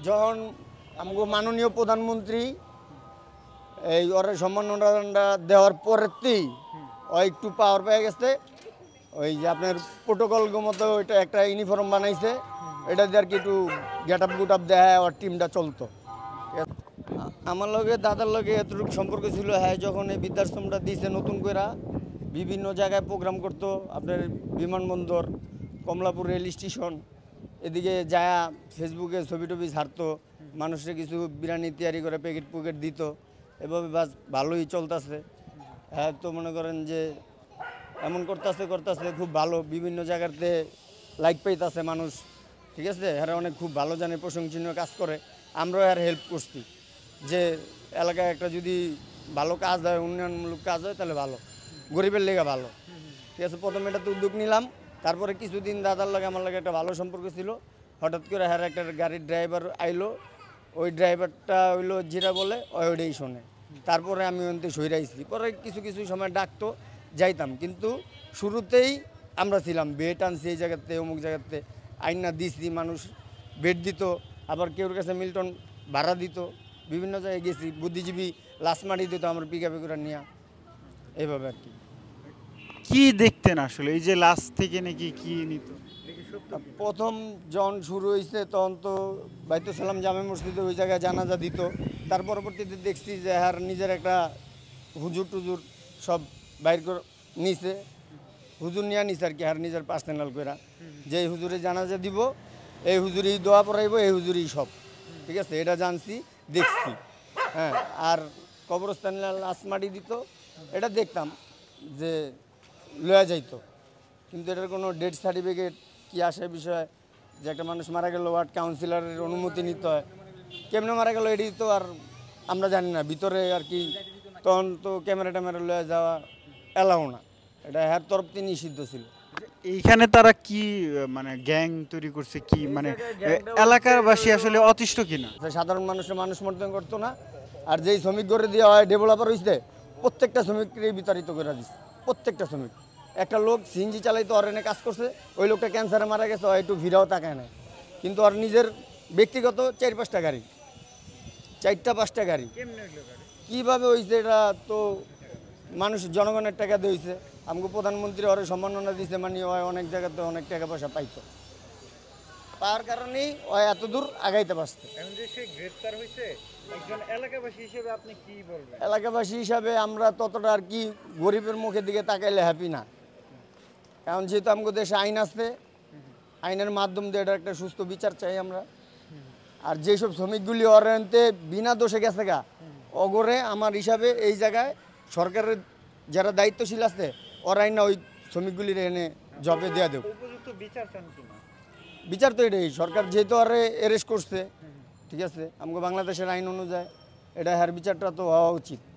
যখন আমাকে মাননীয় প্রধানমন্ত্রী এই ওর সম্মাননা দেওয়ার পরেতেই ও একটু পাওয়ার পেয়ে গেছে। ওই যে আপনার প্রোটোকল মতো ওইটা একটা ইউনিফর্ম বানাইছে, এটা দিয়ে আর কি একটু গেট আপ দেয় ওর টিমটা চলতো। আমার লগে দাদার লগে এতটুকু সম্পর্ক ছিল, হ্যাঁ যখন এই বৃদ্ধাশ্রমটা দিয়েছে নতুন করে বিভিন্ন জায়গায় প্রোগ্রাম করতো, আপনার বিমানবন্দর, কমলাপুর রেল স্টেশন, এদিকে যায় ফেসবুকে ছবি টবি ছাড়তো, মানুষের কিছু বিরিয়ানি তৈরি করে প্যাকেট দিত। এভাবে বাস ভালোই চলতেছে। হ্যাঁ তো মনে করেন যে এমন করতেছে খুব ভালো, বিভিন্ন জায়গাতে লাইক পাইতেছে মানুষ, ঠিক আছে। এরা অনেক খুব ভালো জানে, প্রশংসনীয় কাজ করে। আমরাও এর হেল্প করছি যে এলাকায় একটা যদি ভালো কাজ হয়, উন্নয়নমূলক কাজ হয় তাহলে ভালো, গরিবের লেগে ভালো, ঠিক আছে। প্রথমে এটাতে উদ্যোগ নিলাম, তারপরে কিছুদিন দাদার লাগে আমার লাগে একটা ভালো সম্পর্ক ছিল। হঠাৎ করে হ্যাঁ একটা গাড়ির ড্রাইভার আইলো, ওই ড্রাইভারটা হইলো যেটা বলে ওইটাই শোনে। তারপরে আমি ওনতে সইরাইছি, পরে কিছু সময় ডাকতো, যাইতাম। কিন্তু শুরুতেই আমরা ছিলাম, বেড আনছি এই জায়গাতে, অমুক জায়গাতে আইনা দিছি, মানুষ বেড দিত, আবার কেউর কাছে মিল্টন ভাড়া দিত, বিভিন্ন জায়গায় গেছি, বুদ্ধিজীবী লাশমারি দিত আমার পিকআপে করে নিয়ে, এইভাবে আর কি। কি দেখতেন আসলে এই যে লাশ থেকে নাকি কি নিত? প্রথম যখন শুরু হয়েছে তখন তো বাইতুল সালাম জামে মসজিদে ওই জায়গায় জানাজা দিত। তার পরবর্তীতে দেখছি যে আর নিজের একটা হুজুর টুজুর সব বাইর করে নিছে, হুজুর নিয়ে নিছে আর কি, আর নিজের পার্সোনাল করে যে হুজুরে জানাজা দিব, এই হুজুরই দোয়া পড়াইব, এই হুজুরই সব, ঠিক আছে। এটা জানছি, দেখছি। হ্যাঁ, আর কবরস্থানে লাশ মাটি দিত, এটা দেখতাম যে লয়া যাইতো, কিন্তু এটার কোনো ডেথ সার্টিফিকেট কি আসে বিষয়, যে একটা মানুষ মারা গেল ওয়ার্ড কাউন্সিলরের অনুমতি নিতে হয়, কেমনে মারা গেল এটি তো আর আমরা জানি না ভিতরে আর কি। তখন তো ক্যামেরা লয়ে যাওয়া এলাও না, এটা হ্যার তরফ থেকে নিষিদ্ধ ছিল। এইখানে তারা কি মানে গ্যাং তৈরি করছে কি, মানে এলাকাবাসী আসলে অতিষ্ঠ কিনা? সাধারণ মানুষ মর্দন করতো না, আর যেই শ্রমিক গড়ে দেওয়া হয় ডেভেলপার হয়েছে, প্রত্যেকটা শ্রমিককে বিতাড়িত করে দিচ্ছে, প্রত্যেকটা শ্রমিক। একটা লোক সিএনজি চালাইতো, আর এনে কাজ করছে, ওই লোকটা ক্যান্সারে মারা গেছে, একটু ভিড়াও তাকায় না, কিন্তু আর নিজের ব্যক্তিগত 4-5টা গাড়ি, 4-5টা গাড়ি কীভাবে হয়েছে এটা তো মানুষ জনগণের টাকা দিয়েছে। আমাকে প্রধানমন্ত্রী ওরা সম্মাননা দিয়েছে, মানে ওই অনেক জায়গাতে অনেক টাকা পয়সা পাইতো, পাওয়ার কারণেই ও এত দূর আগাইতে পারছে। এলাকাবাসী হিসাবে আমরা ততটা আর কি গরিবের মুখের দিকে তাকাইলে হ্যাপি না, কারণ যেহেতু আমাদের দেশে আইন আছে, আইনের মাধ্যম দিয়ে এটা একটা সুস্থ বিচার চাই আমরা। আর যেসব শ্রমিকগুলি অরতে বিনা দোষে গেছে গা, অগরে আমার হিসাবে এই জায়গায় সরকারের যারা দায়িত্বশীল আছে ওরা আইন ওই শ্রমিকগুলির এনে জবে দেওয়া দেব। বিচার তো এটাই, সরকার যেহেতু আরে অ্যারেস্ট করছে, ঠিক আছে, আমাকে বাংলাদেশের আইন অনুযায়ী এটা হ্যার বিচারটা তো হওয়া উচিত।